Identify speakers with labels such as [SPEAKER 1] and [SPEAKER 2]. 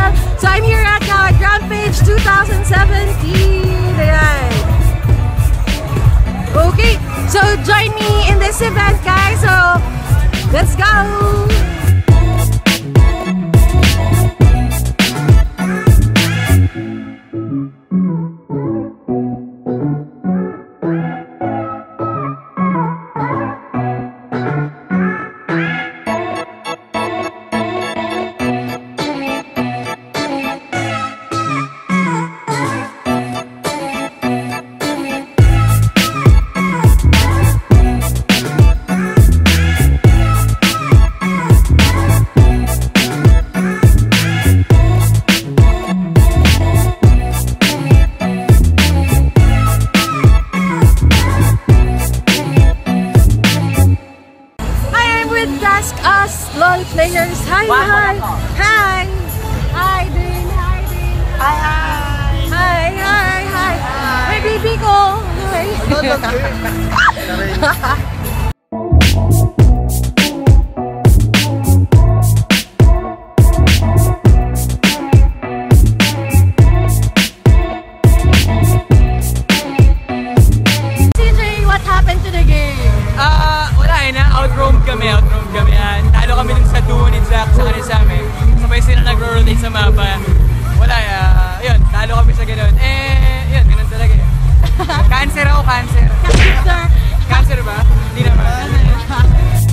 [SPEAKER 1] channel. So I'm here right now at Rampage 2017. Ayan. Okay, so join me in this event, guys. So let's go. LOL players. Hi, hi. Hi. Hi, Din. Hi, Din.
[SPEAKER 2] Hi, hi.
[SPEAKER 1] Hi, hi, hi. Hi, baby ko. Hi. CJ, what happened to the game?
[SPEAKER 2] Wala eh, out-roam kami. Talo kami dun sa duo ni Jack sa kanil sa amin. Sabay sila nag-rotate sa mapa. Wala yun, talo kami sa ganun. Yun, ganun talaga eh. Cancer ako, cancer.
[SPEAKER 1] Cancer.
[SPEAKER 2] Cancer ba? Hindi naman.